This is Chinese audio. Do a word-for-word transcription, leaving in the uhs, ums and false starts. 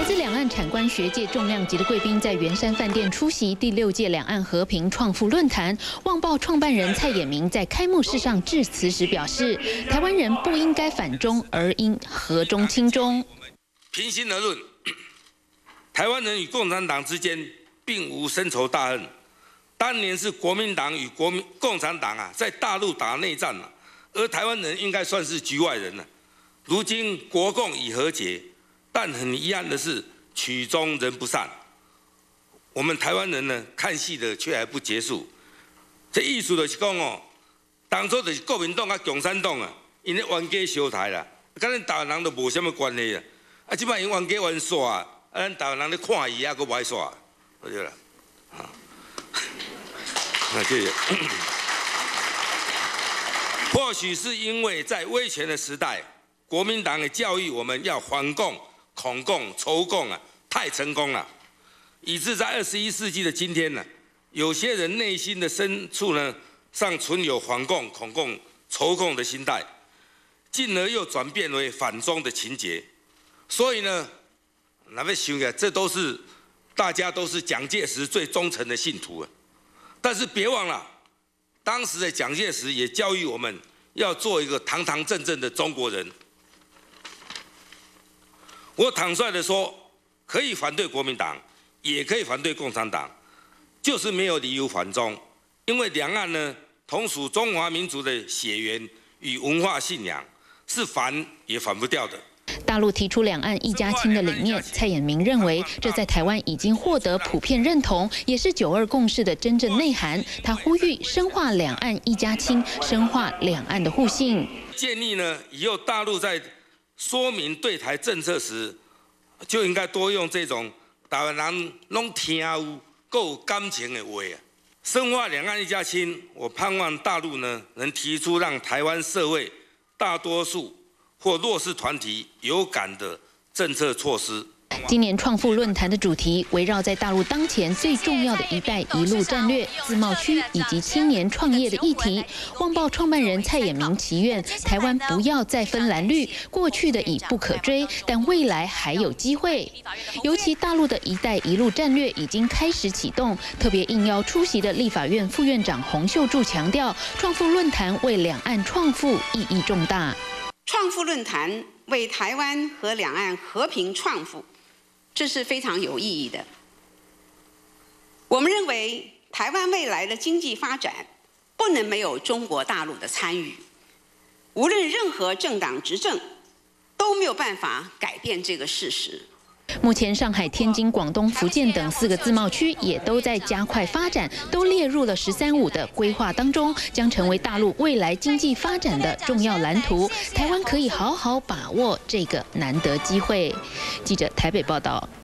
自两岸产官学界重量级的贵宾在圆山饭店出席第六届两岸和平创富论坛。旺报创办人蔡衍明在开幕式上致辞时表示，台湾人不应该反中，而应和中亲中。 平心而论，台湾人与共产党之间并无深仇大恨。当年是国民党与国民共产党啊，在大陆打内战啊，而台湾人应该算是局外人了。如今国共已和解。 但很遗憾的是，曲终人不散。我们台湾人呢，看戏的却还不结束。这意思就是讲哦，当初就是国民党甲共产党啊，因咧冤家相杀啦，跟咱台湾人都无什么关系啊。啊，即摆因冤家冤煞啊，啊，咱台湾人咧看伊啊，佫歹煞，对啦。啊，那谢谢。或许是因为在威权的时代，国民党也教育我们要反共。 恐共、仇共啊，太成功了，以致在二十一世纪的今天呢，有些人内心的深处呢，尚存有反共、恐共、仇共的心态，进而又转变为反中的情节。所以呢，那么想啊，这都是大家都是蒋介石最忠诚的信徒啊。但是别忘了，当时的蒋介石也教育我们要做一个堂堂正正的中国人。 我坦率地说，可以反对国民党，也可以反对共产党，就是没有理由反中，因为两岸呢同属中华民族的血缘与文化信仰，是反也反不掉的。 大陆提出两岸一家亲的理念，蔡衍明认为这在台湾已经获得普遍认同，也是九二共识的真正内涵。他呼吁深化两岸一家亲，深化两岸的互信。 建议呢，以后大陆在 说明对台政策时，就应该多用这种台湾人拢听有、够有感情的话啊。深化两岸一家亲，我盼望大陆呢能提出让台湾社会大多数或弱势团体有感的政策措施。 今年创富论坛的主题围绕在大陆当前最重要的一带一路战略、自贸区以及青年创业的议题。旺报创办人蔡衍明祈愿台湾不要再分蓝绿，过去的已不可追，但未来还有机会。尤其大陆的一带一路战略已经开始启动，特别应邀出席的立法院副院长洪秀柱强调，创富论坛为两岸创富意义重大。 创富论坛为台湾和两岸和平创富。 这是非常有意义的。我们认为，台湾未来的经济发展不能没有中国大陆的参与。无论任何政党执政，都没有办法改变这个事实。 目前，上海、天津、广东、福建等四个自贸区也都在加快发展，都列入了“十三五”的规划当中，将成为大陆未来经济发展的重要蓝图。台湾可以好好把握这个难得机会。记者台北报道。